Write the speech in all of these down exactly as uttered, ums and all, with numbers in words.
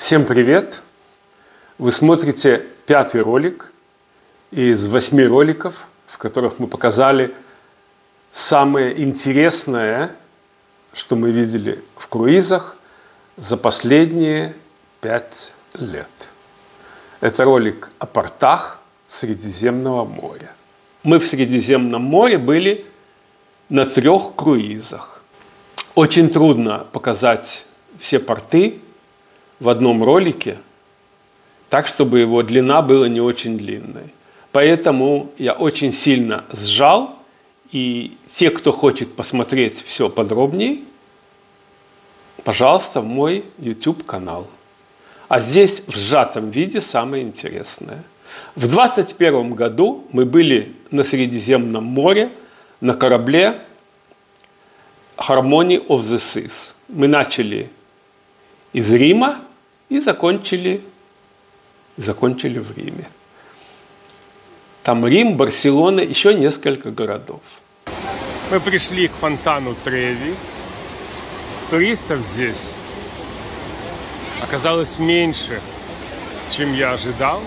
Всем привет! Вы смотрите пятый ролик из восьми роликов, в которых мы показали самое интересное, что мы видели в круизах за последние пять лет. Это ролик о портах Средиземного моря. Мы в Средиземном море были на трех круизах. Очень трудно показать все порты в одном ролике, так, чтобы его длина была не очень длинной. Поэтому я очень сильно сжал, и те, кто хочет посмотреть все подробнее, пожалуйста, в мой YouTube-канал. А здесь в сжатом виде самое интересное. В двадцать первом году мы были на Средиземном море на корабле Harmony of the Seas. Мы начали из Рима и закончили, закончили в Риме. Там Рим, Барселона, еще несколько городов. Мы пришли к фонтану Треви. Туристов здесь оказалось меньше, чем я ожидал.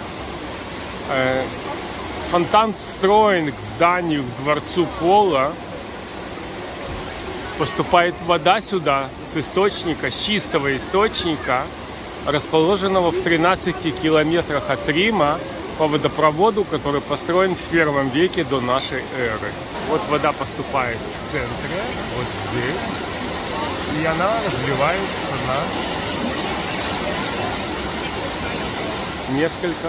Фонтан встроен к зданию, к дворцу Пола. Поступает вода сюда с источника, с чистого источника, расположенного в тринадцати километрах от Рима, по водопроводу, который построен в первом веке до нашей эры. Вот вода поступает в центре, вот здесь, и она разливается на несколько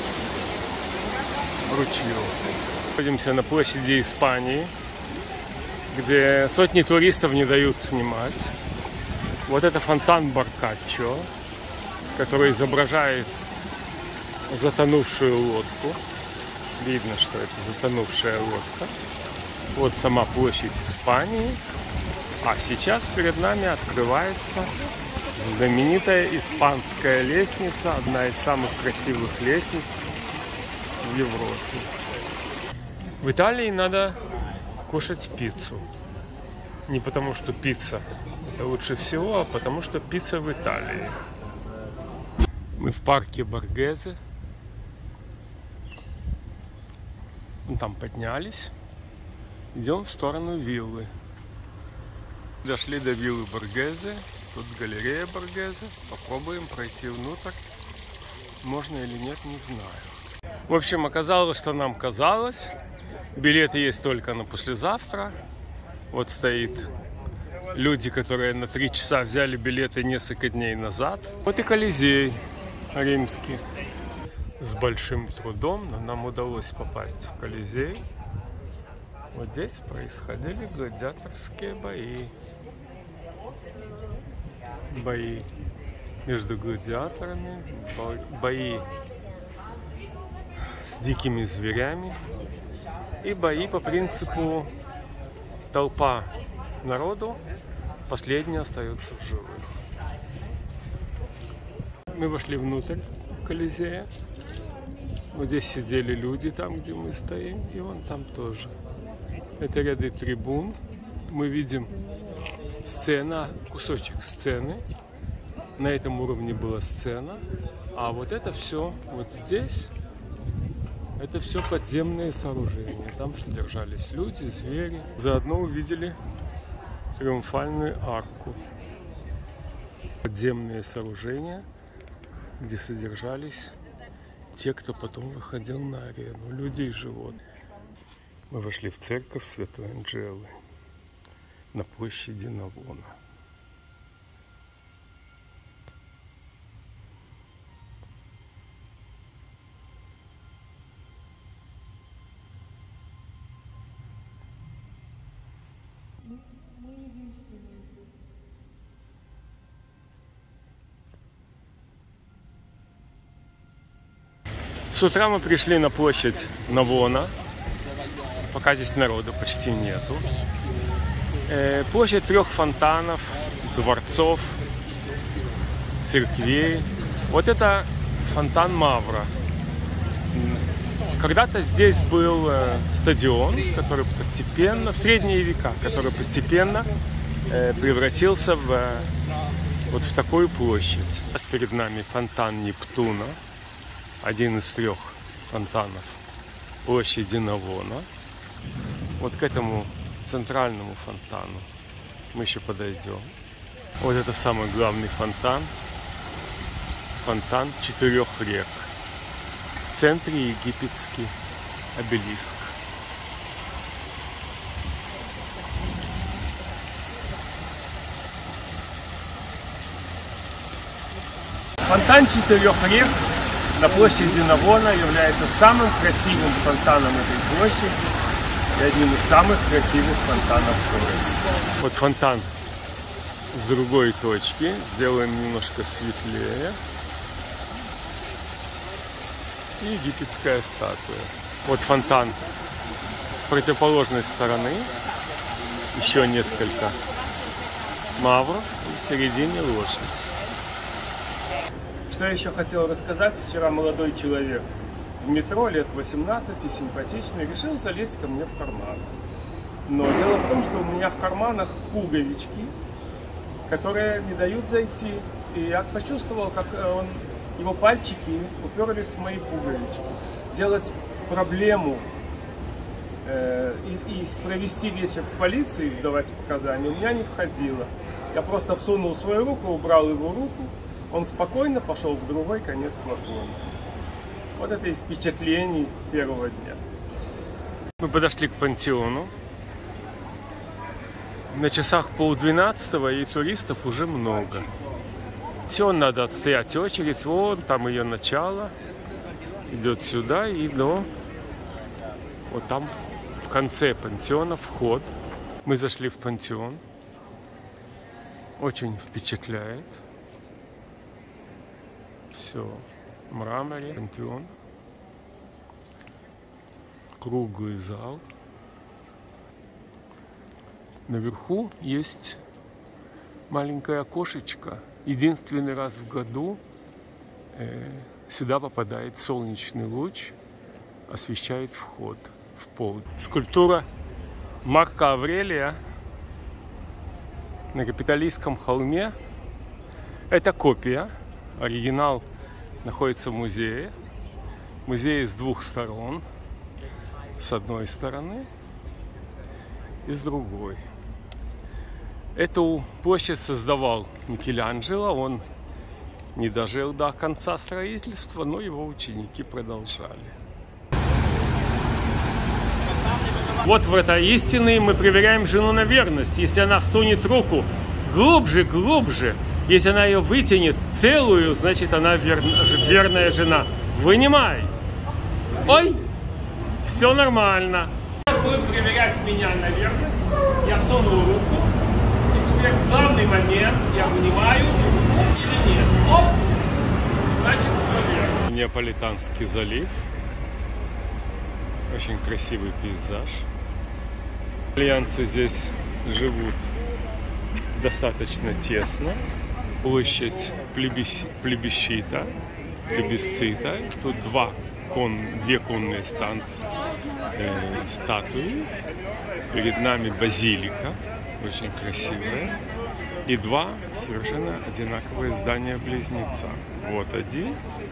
ручьев. Находимся на площади Испании, где сотни туристов не дают снимать. Вот это фонтан Баркаччо, который изображает затонувшую лодку. Видно, что это затонувшая лодка. Вот сама площадь Испании. А сейчас перед нами открывается знаменитая испанская лестница, одна из самых красивых лестниц в Европе. В Италии надо кушать пиццу. Не потому, что пицца это лучше всего, а потому, что пицца в Италии. Мы в парке Боргезе. Там поднялись. Идем в сторону виллы. Дошли до виллы Боргезе. Тут галерея Боргезе. Попробуем пройти внутрь. Можно или нет, не знаю. В общем, оказалось, что нам казалось. Билеты есть только на послезавтра. Вот стоит люди, которые на три часа взяли билеты несколько дней назад. Вот и Колизей римский. С большим трудом, но нам удалось попасть в Колизей. Вот здесь происходили гладиаторские бои. Бои между гладиаторами, бои с дикими зверями и бои по принципу толпа народу, последний остается в живых. Мы вошли внутрь Колизея. Вот здесь сидели люди, там, где мы стоим, и вон там тоже. Это ряды трибун. Мы видим сцена, кусочек сцены. На этом уровне была сцена. А вот это все вот здесь, это все подземные сооружения. Там содержались люди, звери. Заодно увидели триумфальную арку. Подземные сооружения, где содержались те, кто потом выходил на арену, люди и животные. Мы вошли в церковь Святой Анджелы на площади Навона. С утра мы пришли на площадь Навона. Пока здесь народу почти нету. Э, площадь трех фонтанов, дворцов, церквей. Вот это фонтан Мавра. Когда-то здесь был э, стадион, который постепенно, в средние века, который постепенно э, превратился в вот в такую площадь. Сейчас перед нами фонтан Нептуна, один из трех фонтанов площади Навона. Вот к этому центральному фонтану мы еще подойдем. Вот это самый главный фонтан. Фонтан четырех рек. В центре египетский обелиск. Фонтан четырех рек на площади Навона является самым красивым фонтаном этой площади и одним из самых красивых фонтанов в городе. Вот фонтан с другой точки. Сделаем немножко светлее. И египетская статуя. Вот фонтан с противоположной стороны. Еще несколько мавров. И в середине лошадь. Что я еще хотел рассказать? Вчера молодой человек в метро, лет восемнадцати, симпатичный, решил залезть ко мне в карман. Но дело в том, что у меня в карманах пуговички, которые не дают зайти. И я почувствовал, как он, его пальчики уперлись в мои пуговички. Делать проблему э, и, и провести вечер в полиции, давать показания, у меня не входило. Я просто всунул свою руку, убрал его руку. Он спокойно пошел в другой конец вагона. Вот это из впечатлений первого дня. Мы подошли к пантеону. На часах полдвенадцатого, и туристов уже много. Все, надо отстоять очередь. Вон там ее начало. Идет сюда и до... Вот там в конце пантеона вход. Мы зашли в пантеон. Очень впечатляет. Все, в мраморе, пантеон, круглый зал. Наверху есть маленькое окошечко. Единственный раз в году э, сюда попадает солнечный луч, освещает вход в пол. Скульптура Марка Аврелия на Капитолийском холме. Это копия. Оригинал находится в музее. Музей с двух сторон. С одной стороны и с другой. Эту площадь создавал Микеланджело. Он не дожил до конца строительства, но его ученики продолжали. Вот в этой истине мы проверяем жену на верность. Если она всунет руку глубже, глубже, если она ее вытянет целую, значит она вер... верная жена. Вынимай! Ой! Все нормально. Сейчас будем проверять меня на верность. Я сунул руку. Теперь главный момент. Я вынимаю или нет. Оп! Значит, все верно. Неаполитанский залив. Очень красивый пейзаж. Итальянцы здесь живут достаточно тесно. Площадь плебисцита, плебисцита. Тут два кон, две конные станции, э, статуи. Перед нами базилика, очень красивая. И два совершенно одинаковые здания-близнеца. Вот один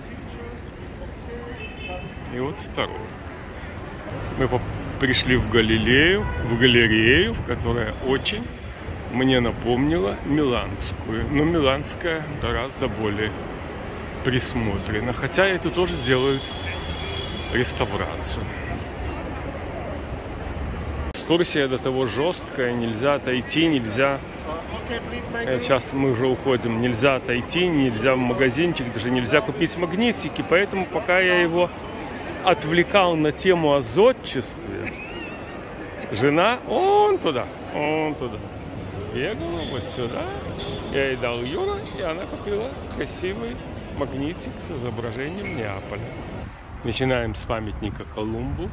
и вот второй. Мы пришли в Галилею, в галерею, которая очень мне напомнила миланскую. Но миланская гораздо более присмотрена. Хотя это тоже делают реставрацию. Экскурсия до того жесткая. Нельзя отойти, нельзя... Сейчас мы уже уходим. Нельзя отойти, нельзя в магазинчик, даже нельзя купить магнитики. Поэтому пока я его отвлекал на тему о зодчестве, жена, он туда, он туда. Бегала вот сюда, я ей дал Юра, и она купила красивый магнитик с изображением Неаполя. Начинаем с памятника Колумбу.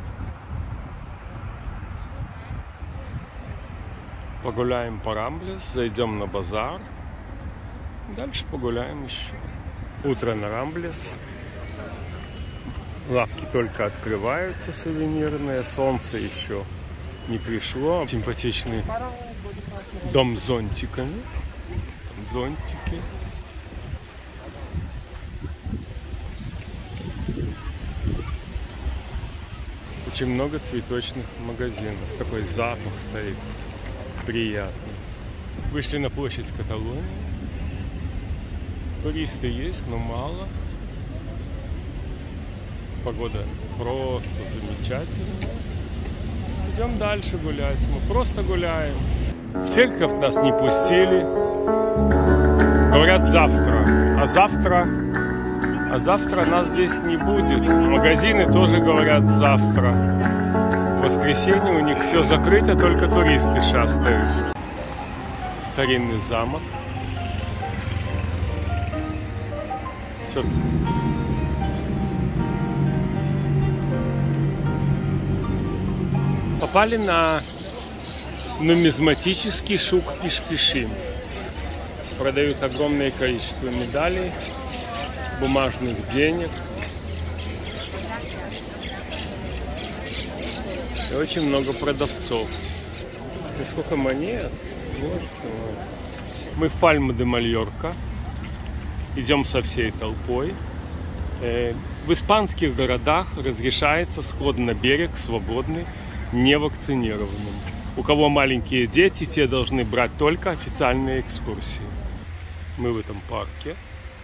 Погуляем по Рамблес, зайдем на базар. Дальше погуляем еще. Утро на Рамблес. Лавки только открываются сувенирные, солнце еще не пришло. Симпатичный дом с зонтиками. зонтики. Очень много цветочных магазинов. Такой запах стоит приятный. Вышли на площадь Каталонии. Туристы есть, но мало. Погода просто замечательная. Идем дальше гулять. Мы просто гуляем. В церковь нас не пустили. Говорят, завтра. А завтра... А завтра нас здесь не будет. Магазины тоже говорят завтра. В воскресенье у них все закрыто, только туристы шастают. Старинный замок. Все. Попали на нумизматический шук Пиш-Пишим. Продают огромное количество медалей, бумажных денег. И очень много продавцов. И сколько монет. Вот. Мы в Пальма-де-Мальорка. Идем со всей толпой. В испанских городах разрешается сход на берег свободный невакцинированным. У кого маленькие дети, те должны брать только официальные экскурсии. Мы в этом парке.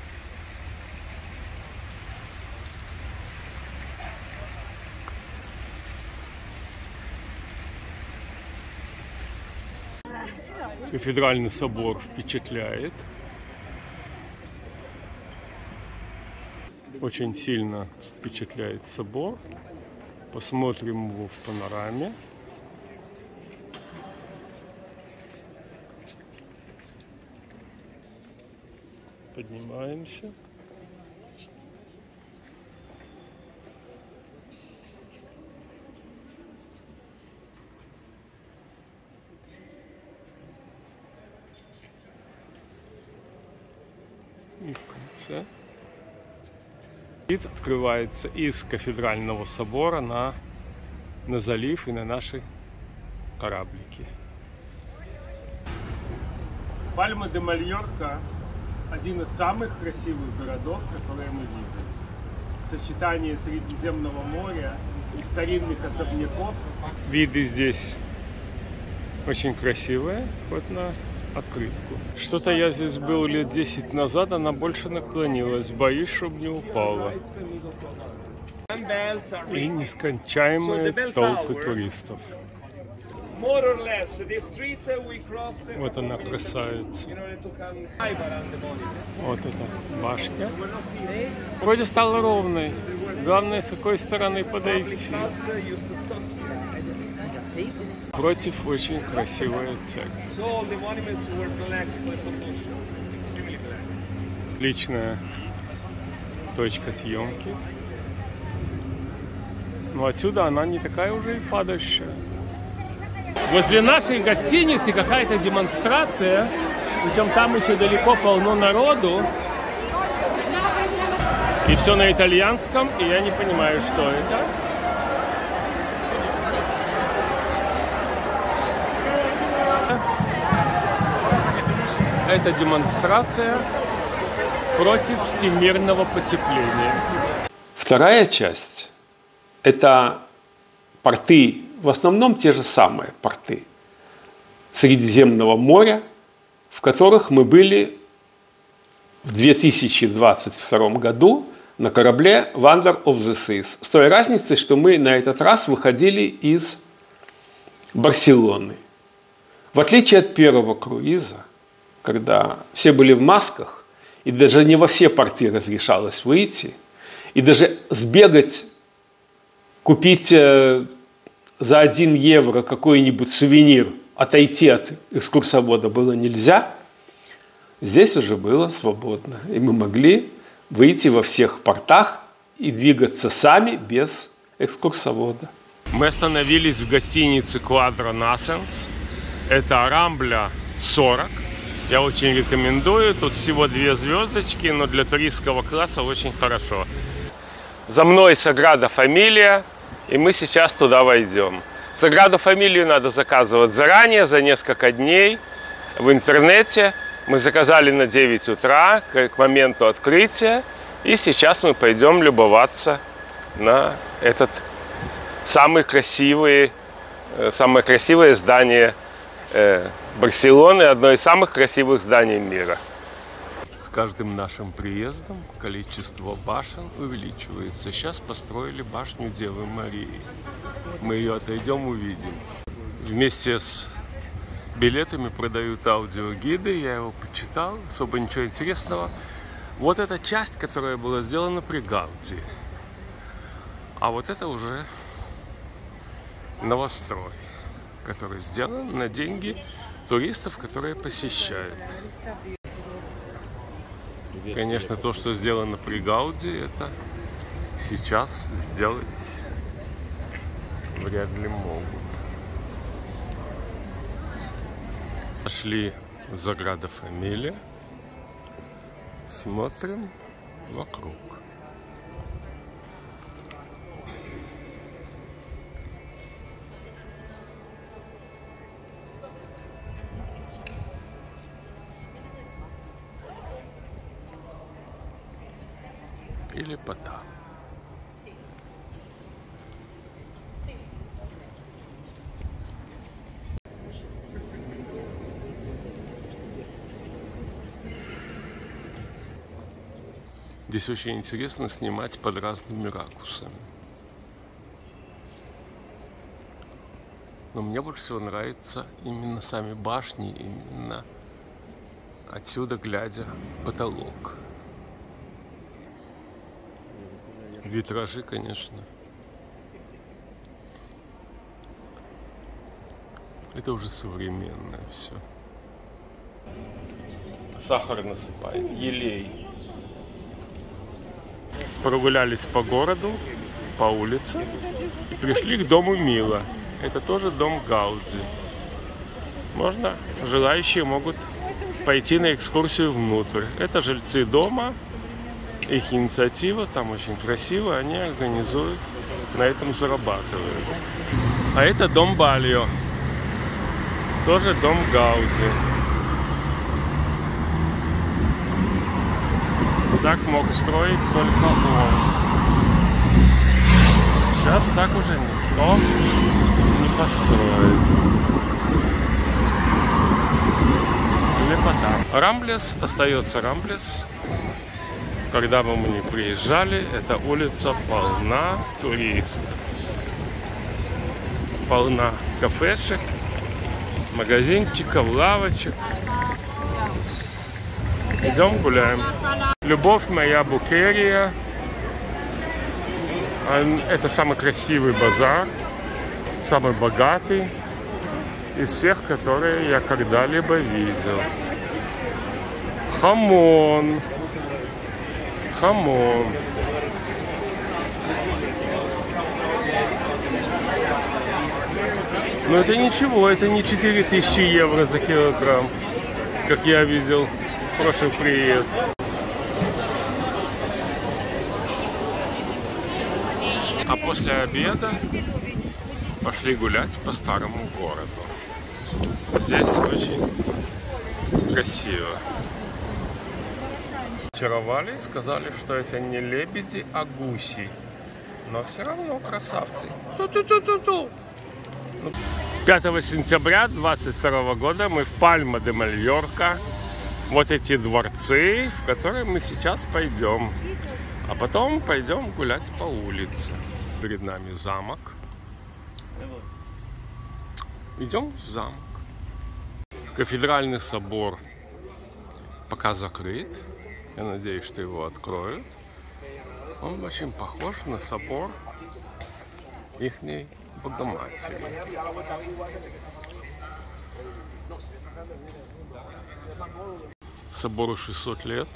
Кафедральный собор впечатляет. Очень сильно впечатляет собор. Посмотрим его в панораме. Поднимаемся. И в конце вид открывается из кафедрального собора на, на залив и на наши кораблики. Пальма-де-Мальорка — один из самых красивых городов, которые мы видели. Сочетание Средиземного моря и старинных особняков. Виды здесь очень красивые, хоть на открытку. Что-то я здесь был лет десять назад, она больше наклонилась. Боюсь, чтобы не упала. И нескончаемые толпы туристов. Вот она красавица. Вот эта башня. Вроде стала ровной. Главное, с какой стороны подойти. Против очень красивая церковь. Отличная точка съемки. Но отсюда она не такая уже и падающая. Возле нашей гостиницы какая-то демонстрация. Причем там еще далеко полно народу. И все на итальянском, и я не понимаю, что это. Это демонстрация против всемирного потепления. Вторая часть – это порты, в основном те же самые порты Средиземного моря, в которых мы были в две тысячи двадцать втором году на корабле Wonder of the Seas. С той разницей, что мы на этот раз выходили из Барселоны. В отличие от первого круиза, когда все были в масках, и даже не во все порты разрешалось выйти, и даже сбегать, купить за один евро какой-нибудь сувенир, отойти от экскурсовода было нельзя, здесь уже было свободно. И мы могли выйти во всех портах и двигаться сами без экскурсовода. Мы остановились в гостинице Quadra Nassens. Это Рамбля сорок. Я очень рекомендую. Тут всего две звездочки, но для туристского класса очень хорошо. За мной Саграда Фамилия, и мы сейчас туда войдем. Саграду Фамилию надо заказывать заранее, за несколько дней в интернете. Мы заказали на девять утра к моменту открытия. И сейчас мы пойдем любоваться на этот самый красивый, самое красивое здание Барселоны, одно из самых красивых зданий мира. С каждым нашим приездом количество башен увеличивается. Сейчас построили башню Девы Марии. Мы ее отойдем, увидим. Вместе с билетами продают аудиогиды. Я его почитал, особо ничего интересного. Вот эта часть, которая была сделана при Гауди. А вот это уже новострой, который сделан на деньги туристов, которые посещают. Конечно, то, что сделано при Гауди, это сейчас сделать вряд ли могут. Пошли в Саграда Фамилия. Смотрим вокруг. И лепота. Здесь очень интересно снимать под разными ракурсами. Но мне больше всего нравятся именно сами башни, именно отсюда глядя потолок. Витражи, конечно. Это уже современное все. Сахар насыпает, елей. Прогулялись по городу, по улице и пришли к дому Мила. Это тоже дом Гауди. Можно, желающие могут пойти на экскурсию внутрь. Это жильцы дома, их инициатива, там очень красиво, они организуют, на этом зарабатывают. А это дом Бальо, тоже дом Гауди. Так мог строить только он. Сейчас так уже никто не построит. Лепота. Рамблес остается Рамблес. Когда бы мы ни приезжали, эта улица полна туристов. Полна кафешек, магазинчиков, лавочек. Идем гуляем. Любовь моя Букерия. Это самый красивый базар, самый богатый из всех, которые я когда-либо видел. Хамон. Хамон. Но это ничего, это не четыре тысячи евро за килограмм, как я видел в прошлый приезд. А после обеда пошли гулять по старому городу. Здесь очень красиво. Очаровали и сказали, что это не лебеди, а гуси. Но все равно красавцы. Ту-ту-ту-ту-ту. пятого сентября две тысячи двадцать второго года мы в Пальма де Мальорка. Вот эти дворцы, в которые мы сейчас пойдем. А потом пойдем гулять по улице. Перед нами замок. Идем в замок. Кафедральный собор пока закрыт. Я надеюсь, что его откроют. Он очень похож на собор ихней Богоматери. Собору шестьсот лет.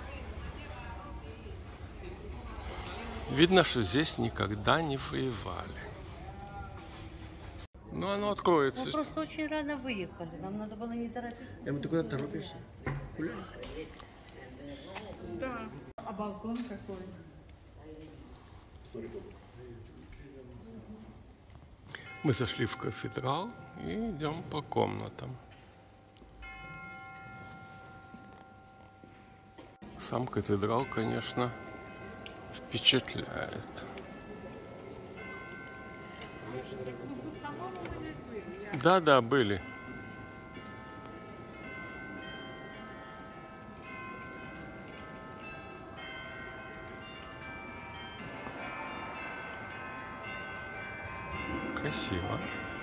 Видно, что здесь никогда не воевали. Но оно откроется. Мы просто очень рано выехали. Нам надо было не торопиться. А ты куда торопишься? Да. А балкон какой? Мы зашли в кафедрал и идем по комнатам. Сам кафедрал, конечно, впечатляет. Да, да, были. Красиво.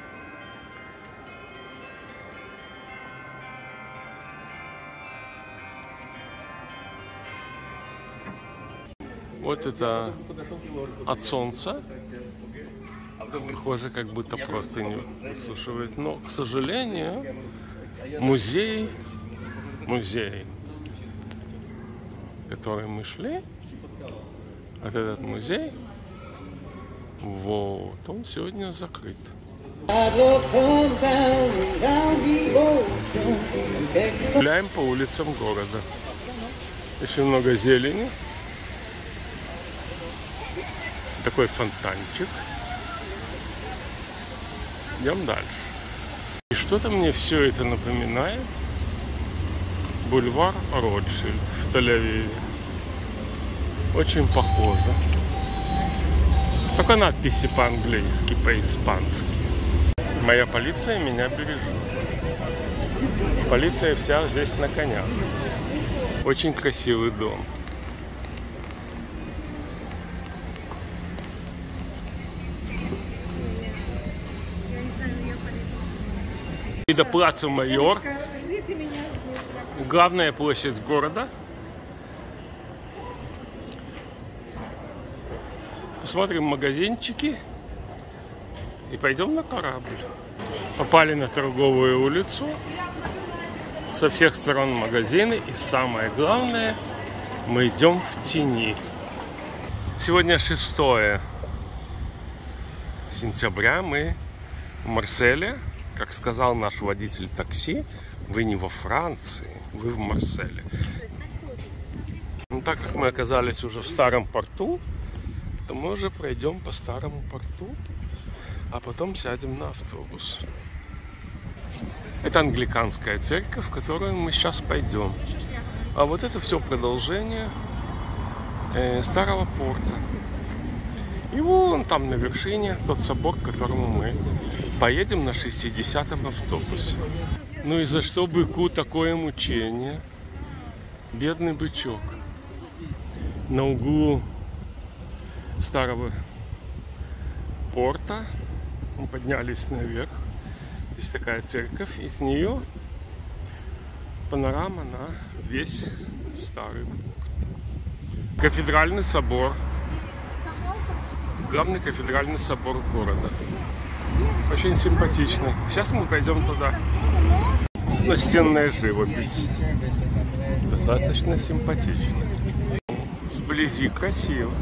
Вот это от солнца. Похоже, как будто просто не высушивает. Но, к сожалению, музей, музей, в который мы шли, вот этот музей, вот, он сегодня закрыт. Гуляем по улицам города. Очень много зелени. Такой фонтанчик. Идем дальше. И что-то мне все это напоминает бульвар Ротшильд в Тель-Авиве. Очень похоже. Только надписи по-английски, по-испански. Моя полиция меня бережет. Полиция вся здесь на конях. Очень красивый дом. И до плаца Майор. Главная площадь города. Посмотрим магазинчики и пойдем на корабль. Попали на торговую улицу. Со всех сторон магазины. И самое главное, мы идем в тени. Сегодня шестое сентября. Мы в Марселе. Как сказал наш водитель такси, вы не во Франции, вы в Марселе. Ну, так как мы оказались уже в старом порту, то мы уже пройдем по старому порту, а потом сядем на автобус. Это англиканская церковь, в которую мы сейчас пойдем. А вот это все продолжение э, старого порта. И вон там на вершине тот собор, к которому мы поедем на шестидесятом автобусе. Ну и за что быку такое мучение? Бедный бычок. На углу старого порта мы поднялись наверх. Здесь такая церковь, и с нее панорама на весь старый порт. Кафедральный собор. Главный кафедральный собор города. Очень симпатичный. Сейчас мы пойдем туда. Настенная живопись. Достаточно симпатично. Сблизи красиво.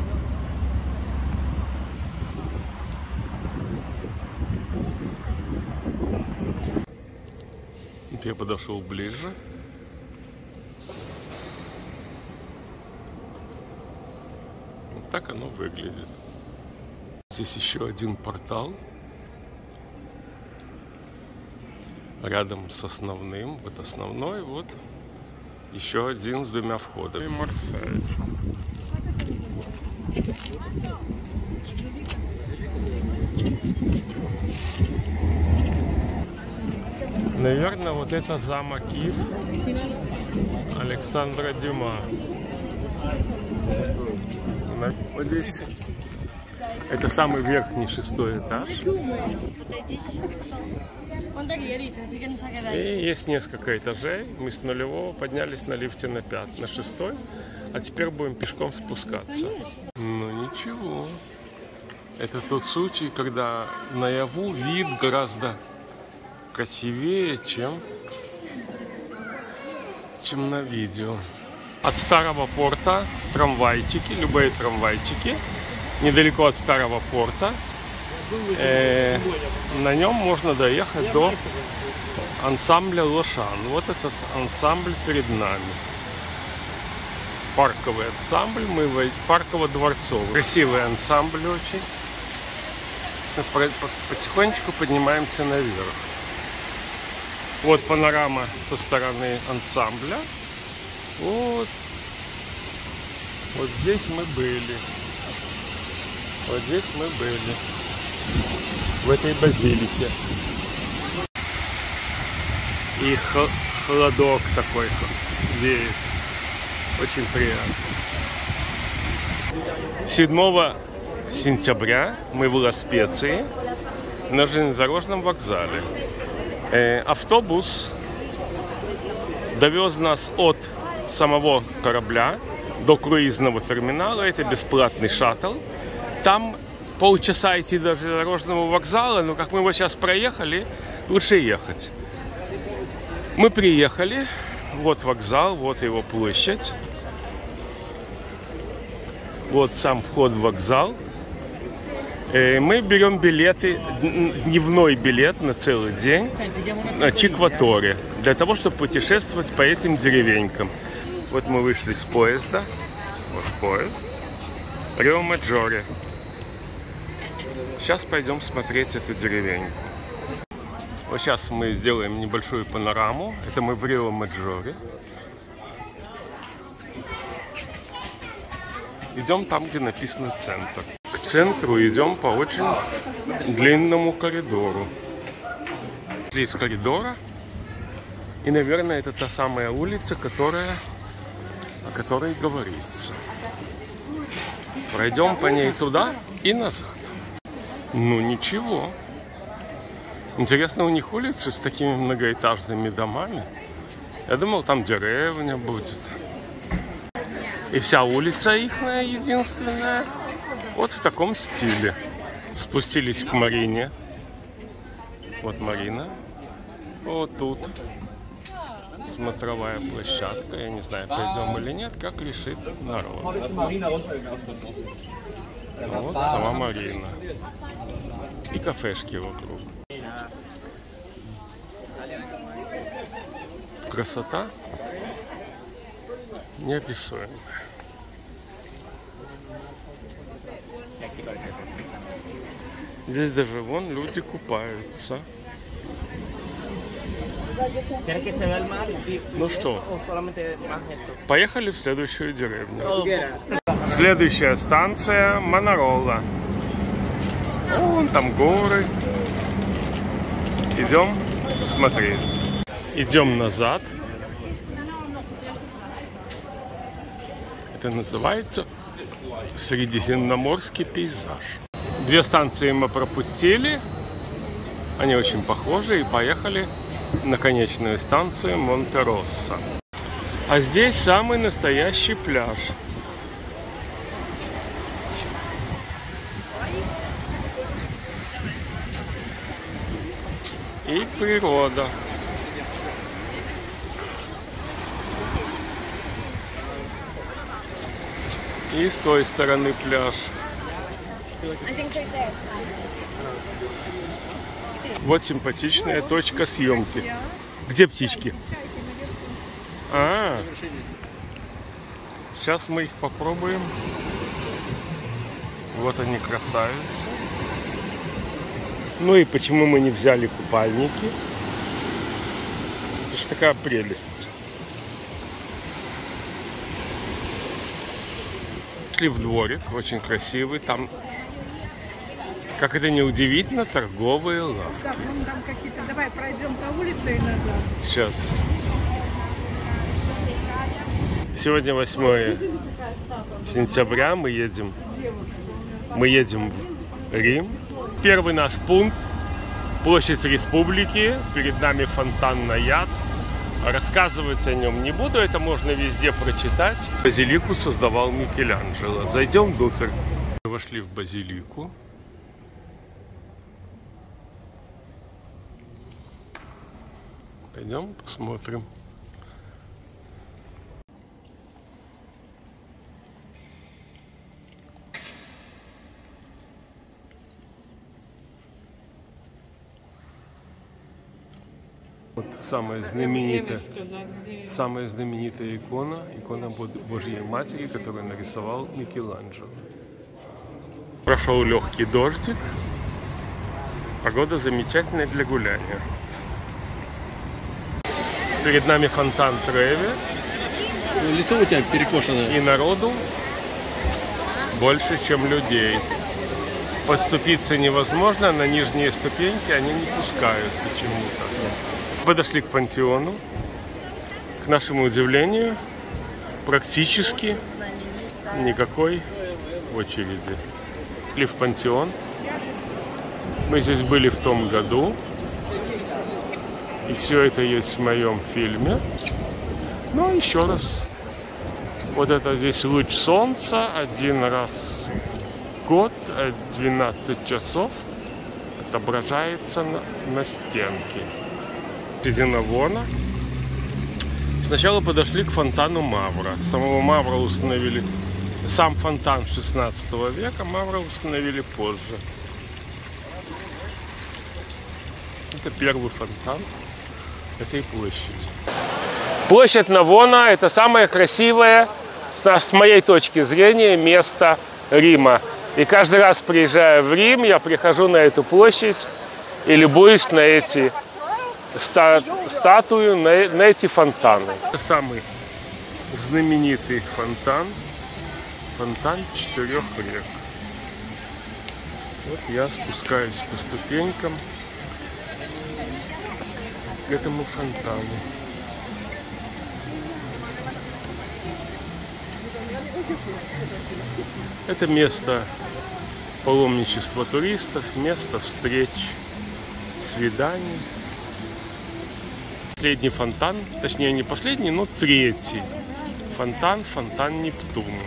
Вот я подошел ближе. Вот так оно выглядит. Здесь еще один портал. Рядом с основным. Вот основной, вот еще один с двумя входами. Марсель. Наверное, вот это замок Ив Александра Дюма. Вот здесь это самый верхний шестой этаж. И есть несколько этажей. Мы с нулевого поднялись на лифте на пятый, на шестой. А теперь будем пешком спускаться. Ну ничего. Это тот случай, когда наяву вид гораздо красивее, чем, чем на видео. От старого порта трамвайчики, любые трамвайчики, недалеко от старого порта. Э, на нем можно доехать до ансамбля Лошан. Вот этот ансамбль перед нами. Парковый ансамбль, мы в парково-дворцовый. Красивый ансамбль очень. Мы потихонечку поднимаемся наверх. Вот панорама со стороны ансамбля. Вот Вот здесь мы были. Вот здесь мы были. В этой базилике. И холодок такой веет. Очень приятно. седьмого сентября мы в Ла-Специи на железнодорожном вокзале. Э, автобус довез нас от самого корабля до круизного терминала. Это бесплатный шаттл. Там полчаса идти до железнодорожного вокзала, но как мы его сейчас проехали, лучше ехать. Мы приехали. Вот вокзал, вот его площадь. Вот сам вход в вокзал. Мы берем билеты, дневной билет на целый день на Чикваторе, для того, чтобы путешествовать по этим деревенькам. Вот мы вышли с поезда. Вот поезд. Рио-Маджоре. Сейчас пойдем смотреть эту деревеньку. Вот сейчас мы сделаем небольшую панораму. Это мы в Рио-Маджоре. Идем там, где написано «Центр». К центру идем по очень длинному коридору. Из коридора. И, наверное, это та самая улица, которая, о которой говорится. Пройдем по ней туда и назад. Ну, ничего. Интересно, у них улицы с такими многоэтажными домами. Я думал, там деревня будет. И вся улица ихняя единственная. Вот в таком стиле. Спустились к Марине. Вот Марина. Вот тут смотровая площадка. Я не знаю, пойдем или нет, как решит народ. Вот сама Марина. И кафешки вокруг. Красота неописуемая. Здесь даже вон люди купаются. Ну что, поехали в следующую деревню. Следующая станция Манарола. Вон там горы. Идем смотреть. Идем назад. Это называется Средиземноморский пейзаж. Две станции мы пропустили. Они очень похожи. И поехали на конечную станцию Монте-Россо. А здесь самый настоящий пляж. И природа. И с той стороны пляж. Вот симпатичная точка съемки. Где птички? А, сейчас мы их попробуем. Вот они, красавицы. Ну и почему мы не взяли купальники? Это же такая прелесть. Шли в дворик, очень красивый. Там, как это не удивительно, торговые лавки. Да, вон там какие-то. Давай пройдем по улице и назад. Сейчас. Сегодня восьмое сентября. Мы едем. Мы едем в Рим. Первый наш пункт – площадь Республики. Перед нами фонтан Наяд. Рассказывать о нем не буду, это можно везде прочитать. Базилику создавал Микеланджело. Зайдем внутрь. Мы вошли в базилику. Пойдем посмотрим. Вот самая знаменитая, самая знаменитая икона, икона Божьей Матери, которую нарисовал Микеланджело. Прошел легкий дождик. Погода замечательная для гуляния. Перед нами фонтан Треви. Лицо у тебя перекошено. И народу больше, чем людей. Подступиться невозможно, на нижние ступеньки они не пускают почему-то. Подошли к пантеону. К нашему удивлению, практически никакой очереди. Шли в пантеон. Мы здесь были в том году. И все это есть в моем фильме. Ну, еще раз. Вот это здесь луч солнца один раз в год, двенадцать часов, отображается на, на стенке. Вона. Сначала подошли к фонтану Мавра. Самого Мавра установили, сам фонтан шестнадцатого века, Мавра установили позже. Это первый фонтан этой площади. Площадь Навона – это самое красивое, с моей точки зрения, место Рима. И каждый раз, приезжая в Рим, я прихожу на эту площадь и любуюсь на эти ста статуи, на, на эти фонтаны. Это самый знаменитый фонтан, фонтан четырех рек. Вот я спускаюсь по ступенькам к этому фонтану. Это место паломничества туристов, место встреч, свиданий. Последний фонтан, точнее не последний, но третий фонтан, фонтан Нептуна.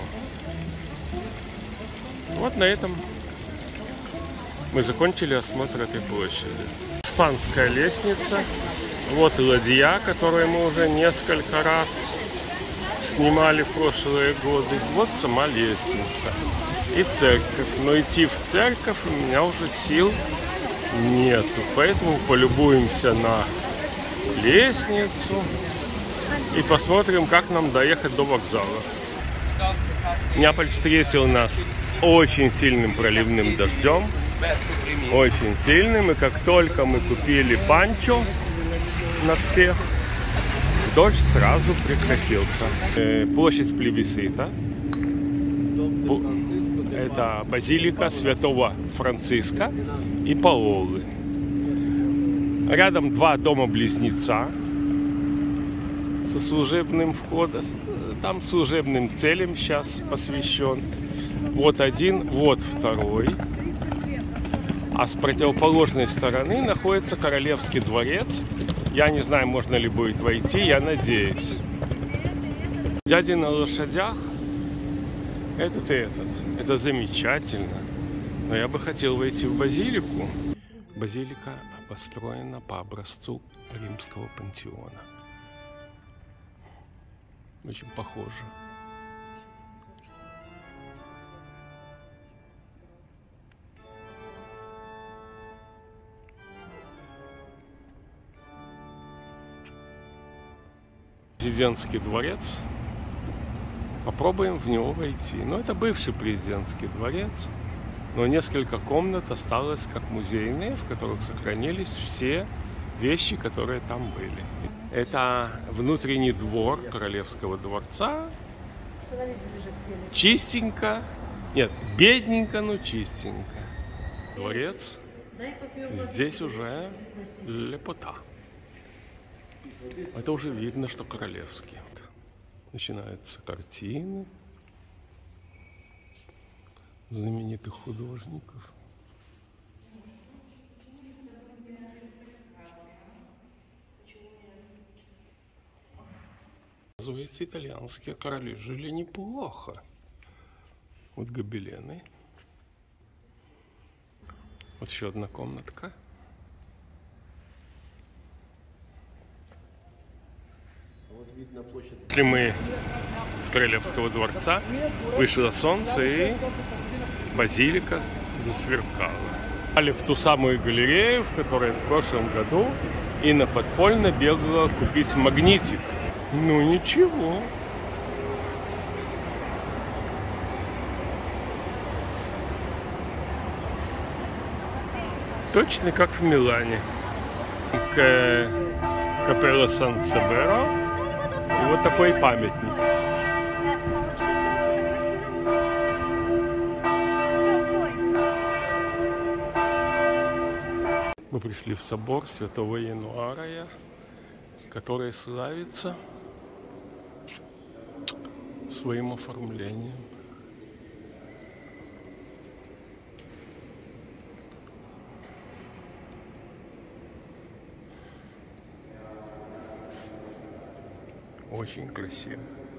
Вот на этом мы закончили осмотр этой площади. Испанская лестница. Вот и ладья, которую мы уже несколько раз снимали в прошлые годы. Вот сама лестница. И церковь. Но идти в церковь у меня уже сил нету. Поэтому полюбуемся на лестницу и посмотрим, как нам доехать до вокзала. Неаполь встретил нас очень сильным проливным дождем. Очень сильным. И как только мы купили панчо на всех, дождь сразу прекратился. Площадь Плебисцита. Это базилика Святого Франциска и Паолы. Рядом два дома-близнеца со служебным входом. Там служебным целям сейчас посвящен. Вот один, вот второй. А с противоположной стороны находится Королевский дворец. Я не знаю, можно ли будет войти, я надеюсь. Дяди на лошадях. Этот и этот. Это замечательно. Но я бы хотел войти в базилику. Базилика построена по образцу римского пантеона. Очень похоже. Президентский дворец. Попробуем в него войти. Но это бывший президентский дворец. Но несколько комнат осталось как музейные, в которых сохранились все вещи, которые там были. Это внутренний двор Королевского дворца. Чистенько. Нет, бедненько, но чистенько. Дворец. Здесь уже лепота. Это уже видно, что королевский. Начинаются картины знаменитых художников. Оказывается, итальянские короли жили неплохо. Вот гобелены. Вот еще одна комнатка. Шли мы с Королевского дворца, вышло солнце и базилика засверкала. Попали в ту самую галерею, в которой в прошлом году Инна подпольно бегала купить магнитик. Ну ничего. Точно как в Милане. К Капелла Сан-Северо. И вот такой памятник. пришли в собор Святого Януария, который славится своим оформлением. Очень красиво.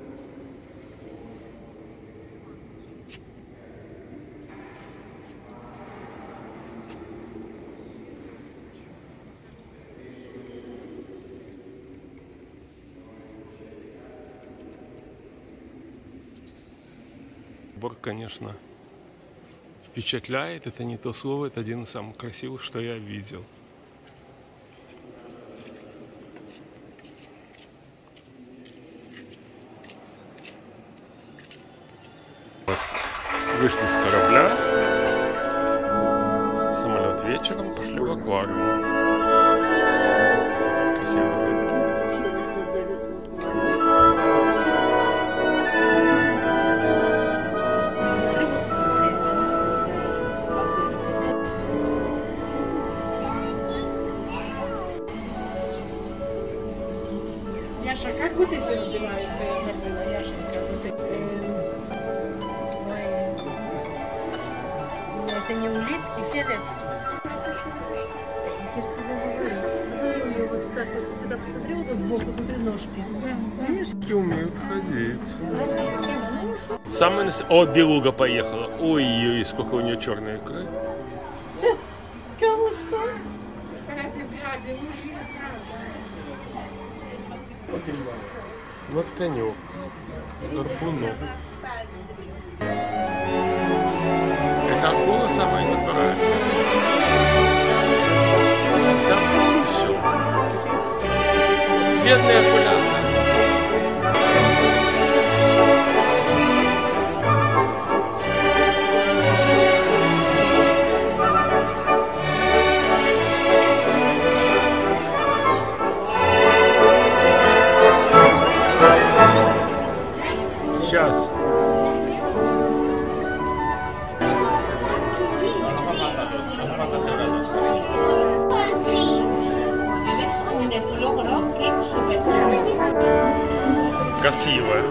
Собор, конечно, впечатляет. Это не то слово, это один из самых красивых, что я видел. Вышли с корабля, самолет вечером, пошли в аквариум. Красивые рыбки. Рыбок смотреть. Яша, как вот эти называются? Я забыла, Яшенька. Вот эти. Это не улитки, Феликс. Я же тебе говорю. Смотри, у него вот так вот сюда посмотри, вот тут сбоку, смотри, ножки. Какие умеют ходить. Самый нас... О, белуга поехала. Ой-ой-ой, сколько у нее черной икры. Кого что? Вот конек. Гарпунок. Это акула самая натуральная. Там все. Бедные акулята. Сейчас. Красивая.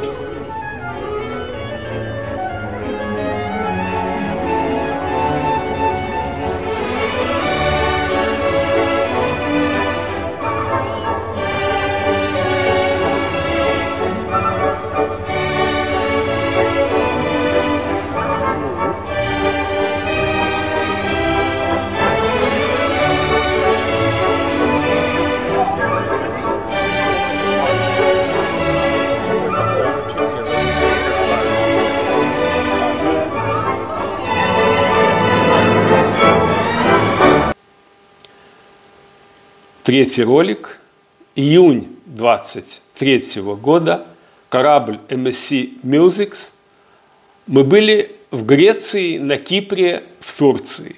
Третий ролик. Июнь двадцать третьего года. Корабль эм эс си Musics. Мы были в Греции, на Кипре, в Турции.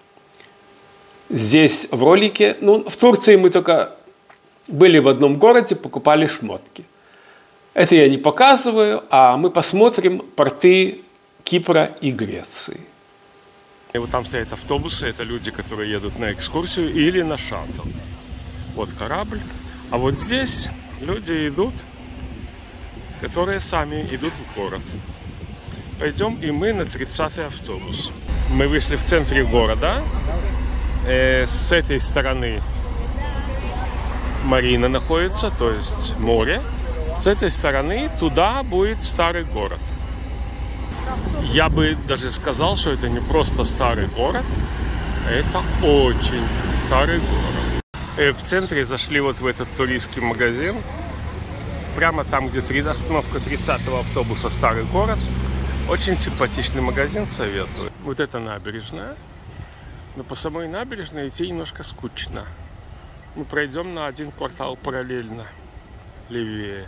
Здесь в ролике, ну, в Турции мы только были в одном городе, покупали шмотки. Это я не показываю, а мы посмотрим порты Кипра и Греции. И вот там стоят автобусы, это люди, которые едут на экскурсию или на шаттл. Вот корабль. А вот здесь люди идут, которые сами идут в город. Пойдем и мы на тридцатый автобус. Мы вышли в центре города. Э, с этой стороны марина находится, то есть море. С этой стороны туда будет старый город. Я бы даже сказал, что это не просто старый город, это очень старый город. В центре зашли вот в этот туристский магазин. Прямо там, где остановка тридцатого автобуса, старый город. Очень симпатичный магазин, советую. Вот это набережная. Но по самой набережной идти немножко скучно. Мы пройдем на один квартал параллельно, левее.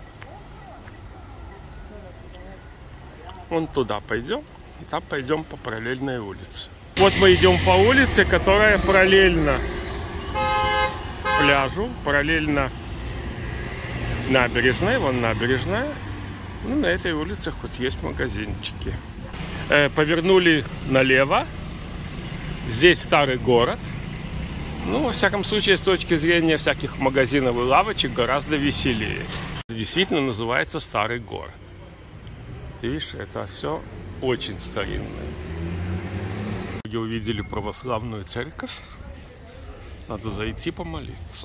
Вон туда пойдем, и там пойдем по параллельной улице. Вот мы идем по улице, которая параллельно пляжу, параллельно набережной. Вон набережная. Ну, на этой улице хоть есть магазинчики. Э, повернули налево. Здесь старый город. Ну, во всяком случае, с точки зрения всяких магазинов и лавочек, гораздо веселее. Действительно называется старый город. Ты видишь, это все очень старинное. Где увидели православную церковь, надо зайти помолиться.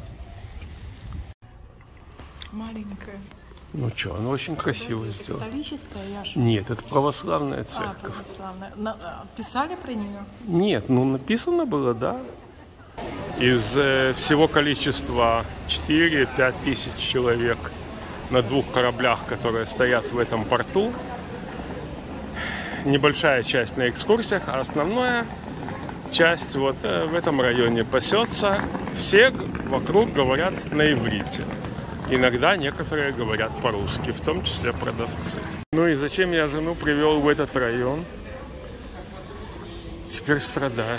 Маленькая. Ну что, она очень красиво сделана. Католическая, я же. Нет, это православная церковь. А, православная. На- писали про нее? Нет, ну написано было, да. Из э, всего количества четыре-пять тысяч человек на двух кораблях, которые стоят в этом порту, небольшая часть на экскурсиях, а основная часть вот э, в этом районе пасется. Все вокруг говорят на иврите. Иногда некоторые говорят по-русски, в том числе продавцы. Ну и зачем я жену привел в этот район? Теперь страдаю.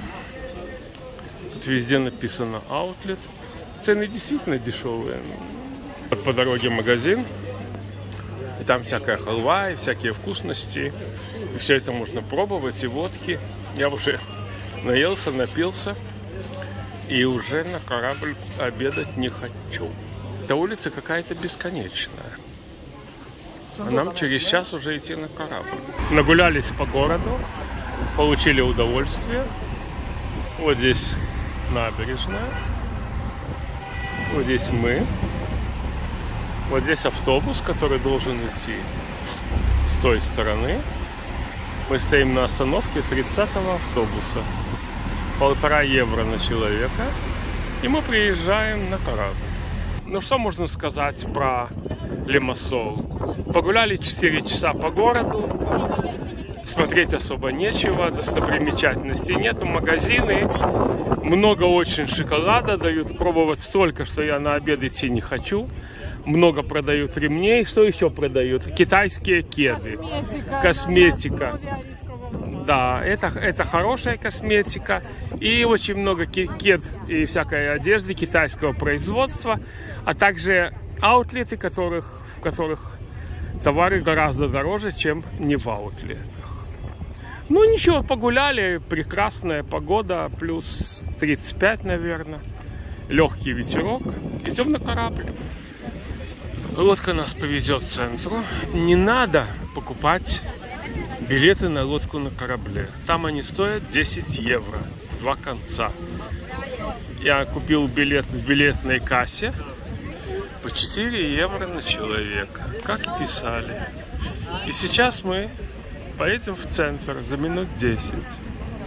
Тут везде написано «Аутлет». Цены действительно дешевые. Вот по дороге магазин. И там всякая халва, и всякие вкусности. И все это можно пробовать, и водки. Я уже наелся, напился. И уже на корабль обедать не хочу. Эта улица какая-то бесконечная. А нам через час уже идти на корабль. Нагулялись по городу, получили удовольствие. Вот здесь набережная. Вот здесь мы. Вот здесь автобус, который должен идти с той стороны. Мы стоим на остановке тридцатого автобуса. Полтора евро на человека. И мы приезжаем на корабль. Ну что можно сказать про Лимассол? Погуляли четыре часа по городу. Смотреть особо нечего, достопримечательностей нету, магазины. Много очень шоколада дают, пробовать столько, что я на обед идти не хочу. Много продают ремней. Что еще продают? Китайские кеды. Косметика. Косметика. Да, это, это хорошая косметика. И очень много кед и всякой одежды китайского производства. А также аутлеты, которых, в которых товары гораздо дороже, чем не в аутлетах. Ну ничего, погуляли. Прекрасная погода. Плюс тридцать пять, наверное. Легкий ветерок. Идем на корабль. Лодка нас повезет в центру. Не надо покупать билеты на лодку на корабле. Там они стоят десять евро. Два конца. Я купил билет в билетной кассе по четыре евро на человека. Как и писали. И сейчас мы поедем в центр за минут десять.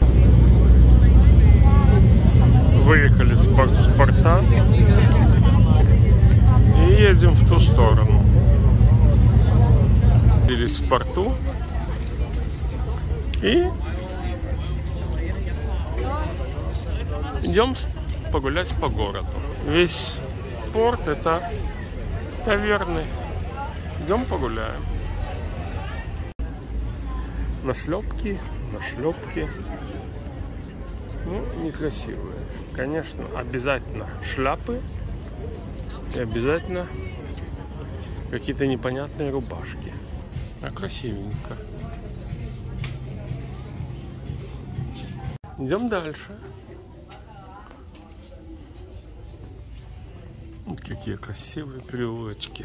Выехали с, пор с порта. И едем в ту сторону. Здесь в порту. И идем погулять по городу. Весь порт это таверны. Идем погуляем. Нашлепки, нашлепки. Ну, некрасивые. Конечно, обязательно шляпы. И обязательно какие-то непонятные рубашки. А красивенько. Идем дальше. Вот какие красивые переулочки.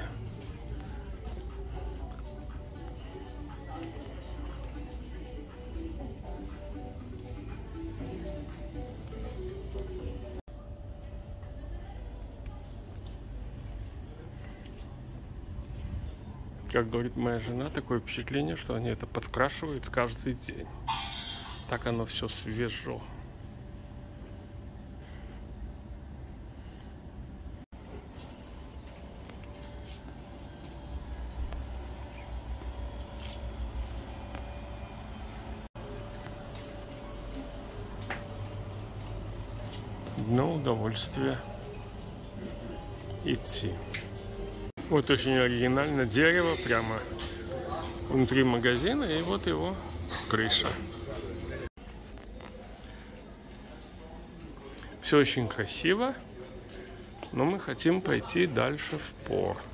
Как говорит моя жена, такое впечатление, что они это подкрашивают каждый день. Так оно все свежо. Одно удовольствие идти. Вот очень оригинально дерево прямо внутри магазина, и вот его крыша. Все очень красиво, но мы хотим пойти дальше в порт.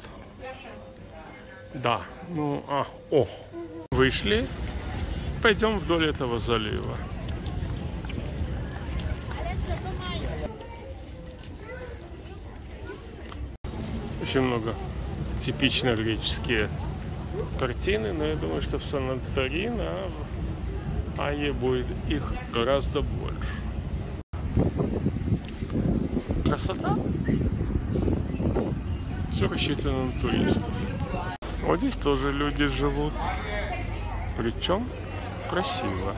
Да, ну, а, о, вышли, пойдем вдоль этого залива. Очень много типично греческие картины, но я думаю, что в Сан-Анторино, а в Айе будет их гораздо больше. Красота. Все рассчитано на туристов. Вот здесь тоже люди живут. Причем красиво.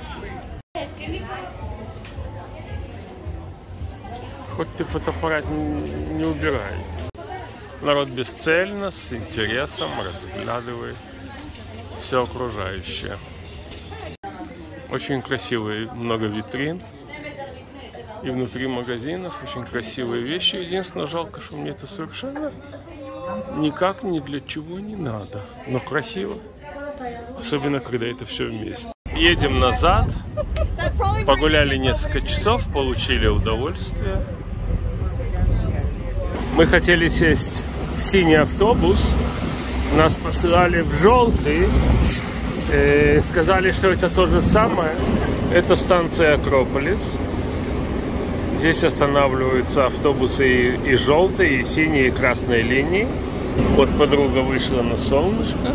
Хоть ты фотоаппарат не убирай. Народ бесцельно, с интересом разглядывает все окружающее. Очень красивые, много витрин. И внутри магазинов очень красивые вещи. Единственное, жалко, что мне это совершенно никак ни для чего не надо. Но красиво. Особенно, когда это все вместе. Едем назад. Погуляли несколько часов, получили удовольствие. Мы хотели сесть в синий автобус. Нас послали в желтый. И сказали, что это то же самое. Это станция Акрополис. Здесь останавливаются автобусы и, и желтые, и синие, и красные линии. Вот подруга вышла на солнышко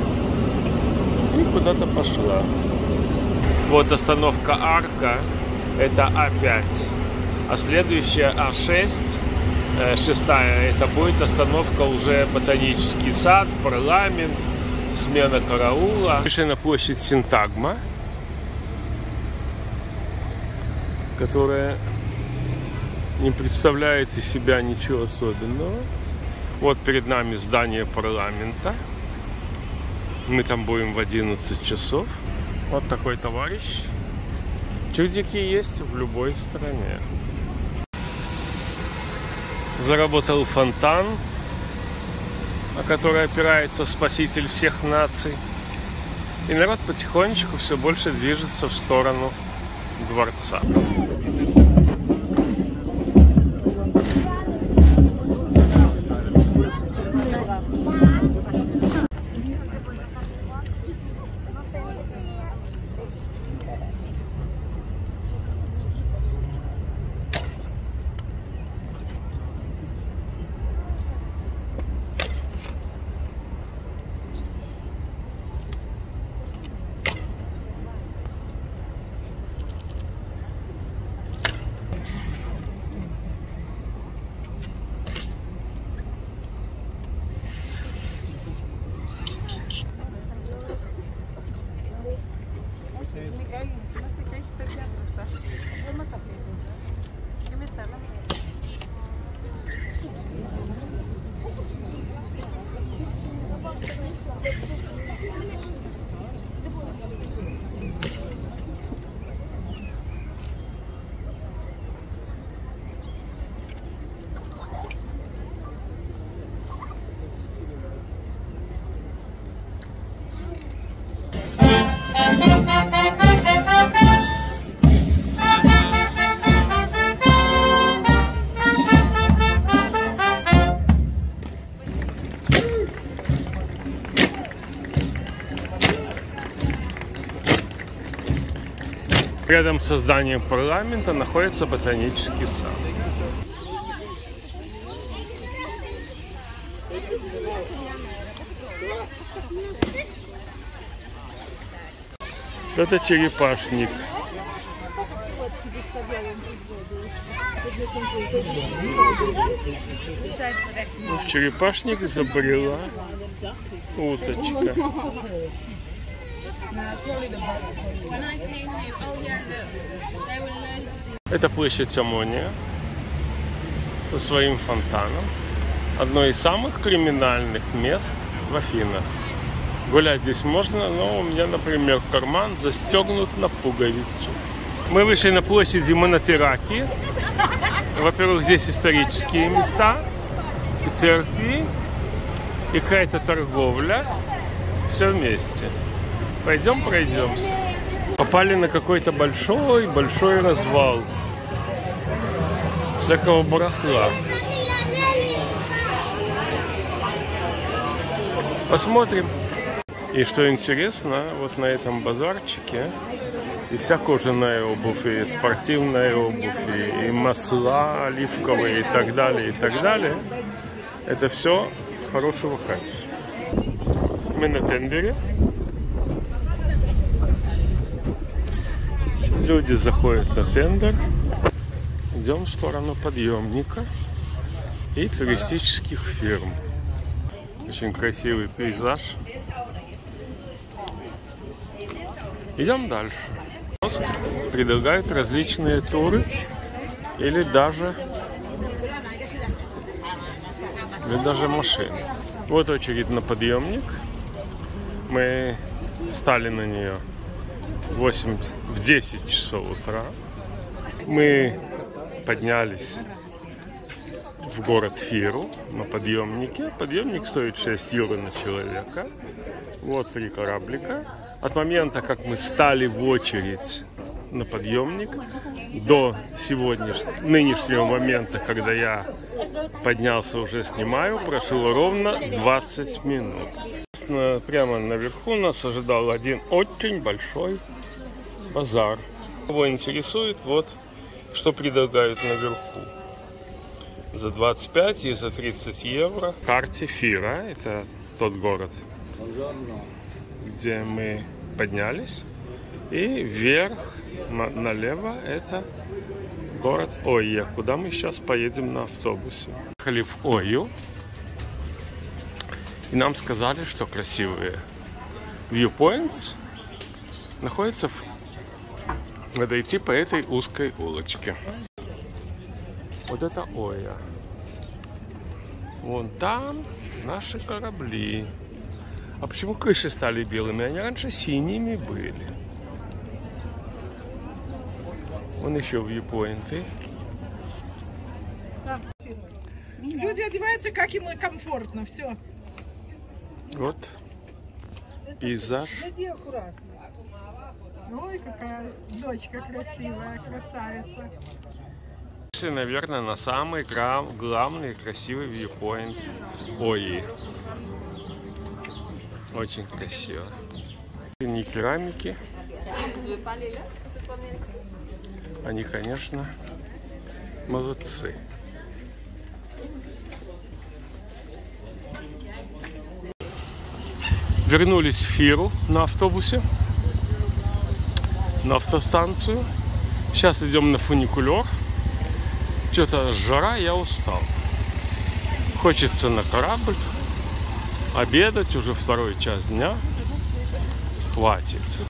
и куда-то пошла. Вот остановка Арка, это А пять. А следующая А шесть, э, шестая, это будет остановка уже Ботанический сад, парламент, смена караула. Вышли на площадь Синтагма, которая не представляет из себя ничего особенного. Вот перед нами здание парламента. Мы там будем в одиннадцать часов. Вот такой товарищ. Чудики есть в любой стране. Заработал фонтан, о который опирается спаситель всех наций. И народ потихонечку все больше движется в сторону дворца. Рядом со зданием парламента находится ботанический сад. Это черепашник. В черепашник забрела уточка. Это площадь Амония со своим фонтаном. Одно из самых криминальных мест в Афинах. Гулять здесь можно, но у меня, например, карман застегнут на пуговицу. Мы вышли на площадь Монотираки. Во-первых, здесь исторические места, и церкви, и какая-то торговля. Все вместе. Пойдем пройдемся. Попали на какой-то большой-большой развал. Всякого барахла. Посмотрим. И что интересно, вот на этом базарчике и вся кожаная обувь, и спортивная обувь, и масла оливковые, и так далее, и так далее. Это все хорошего качества. Мы на тендере. Люди заходят на тендер. Идем в сторону подъемника и туристических фирм. Очень красивый пейзаж. Идем дальше. Предлагают различные туры или даже, или даже машины. Вот очередь на подъемник. Мы стали на нее в восемь, в десять часов утра. Мы поднялись в город Фиру на подъемнике. Подъемник стоит шесть евро на человека. Вот три кораблика. От момента, как мы стали в очередь на подъемник, до сегодняшнего, нынешнего момента, когда я поднялся, уже снимаю, прошло ровно двадцать минут. Прямо наверху нас ожидал один очень большой базар. Кого интересует, вот что предлагают наверху. За двадцать пять и за тридцать евро. В карте Фира, это тот город, где мы поднялись. И вверх, налево, это город Ойя, куда мы сейчас поедем на автобусе. Ехали в Ойю, и нам сказали, что красивые viewpoints находятся в... Надо идти по этой узкой улочке. Вот это Ойя. Вон там наши корабли. А почему крыши стали белыми? Они раньше синими были. Вон еще вьюпоинты. Люди одеваются, как им комфортно, все. Вот пейзаж. Ой, какая дочка красивая, красавица. Пришли, наверное, на самый главный красивый вьюпоинт Ойи. Очень красиво. Не керамики. Они, конечно, молодцы. Вернулись в Фиру на автобусе, на автостанцию. Сейчас идем на фуникулер. Что-то жара, я устал. Хочется на корабль. Обедать уже второй час дня. Хватит.